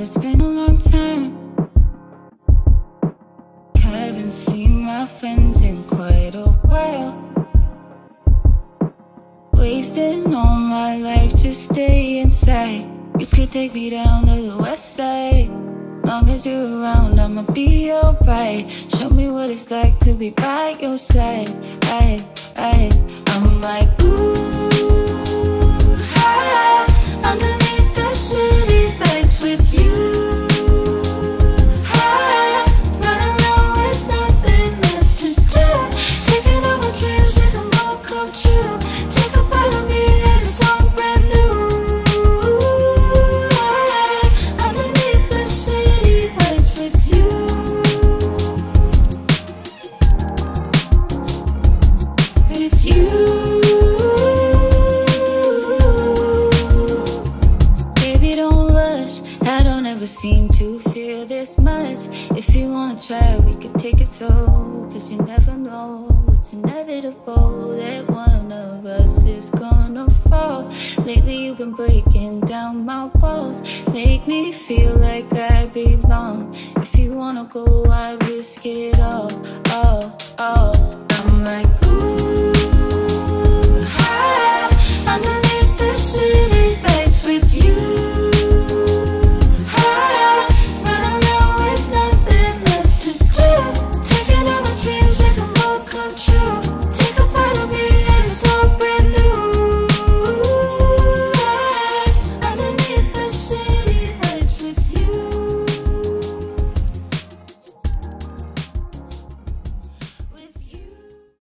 it's been a long time. Haven't seen my friends in quite a while. Wasting all my life to stay inside. You could take me down to the west side. Long as you're around, I'ma be alright. Show me what it's like to be by your side. I'm like, ooh, high underneath the city lights with you. High, running around with nothing left to do. Taking all my dreams, make them all come true. Take a part of me and it's all brand new. High underneath the city lights with you. With you. I don't ever seem to feel this much. If you wanna try, we could take it slow. Cause you never know, it's inevitable that one of us is gonna fall. Lately you've been breaking down my walls. Make me feel like I belong. If you wanna go, I'd risk it all. I'm like,